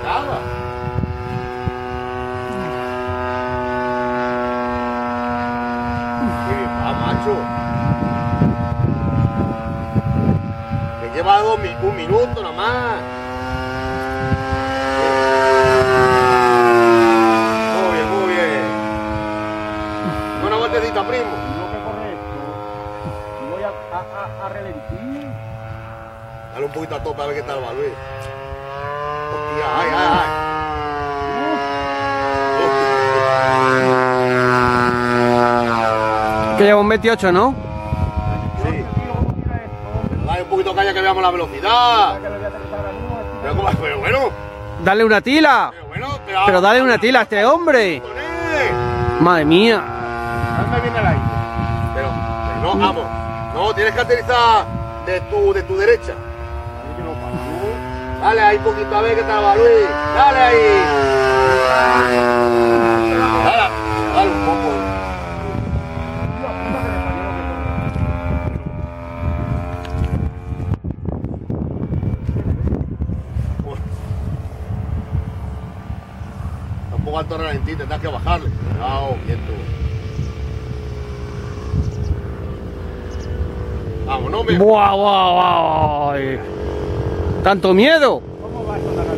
agua. Sí, va, macho. Que lleva un minuto nada más. Muy bien, muy bien. Una vueltecita, primo. No que correcto. Voy a relentir. Dale un poquito a tope a ver qué tal va, Luis. Hostia, ay, ay, ay. Que lleva un 28, ¿no? Sí. Dale un poquito de caña que veamos la velocidad. Pero bueno. Dale una tila. Pero dale una tila a este hombre. Madre mía. Dame bien el aire. Pero no, vamos. No, tienes que aterrizar de tu derecha. Dale ahí un poquito a ver qué tal va, Luis. Dale ahí. Dale un poco. Tampoco alto ralentí, tendrás que bajarle. Cuidado, quieto. Vamos, no me. ¡Buah, buah, buah! ¡Tanto miedo! ¿Cómo va a sonar?